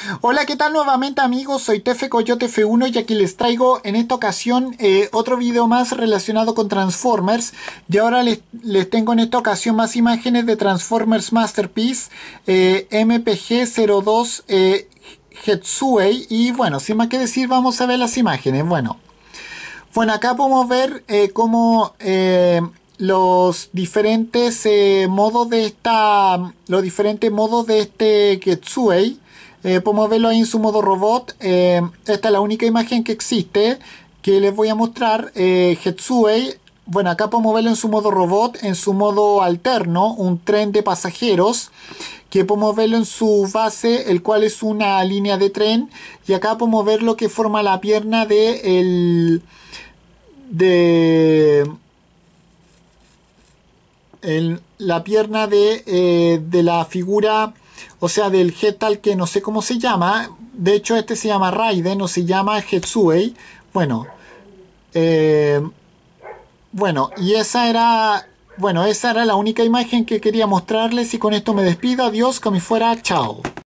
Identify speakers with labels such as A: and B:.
A: Hola, ¿qué tal nuevamente amigos? Soy Tefe Coyote F1 y aquí les traigo en esta ocasión otro video más relacionado con Transformers. Y ahora les tengo en esta ocasión más imágenes de Transformers Masterpiece MPG-02 Hetsuei. Y bueno, sin más que decir, vamos a ver las imágenes. Bueno, acá podemos ver cómo los diferentes modos de los diferentes modos de este Getsuei. Podemos verlo ahí en su modo robot. Esta es la única imagen que existe que les voy a mostrar. Getsuei. Bueno, acá podemos verlo en su modo robot, en su modo alterno, un tren de pasajeros, que podemos verlo en su base, el cual es una línea de tren, y acá podemos ver lo que forma la pierna de la pierna de la figura, o sea, del Getal, que no sé cómo se llama. De hecho, este se llama Raiden, no se llama Hetsuei. Bueno, eh, y esa era la única imagen que quería mostrarles, y con esto me despido. Adiós, como fuera, chao.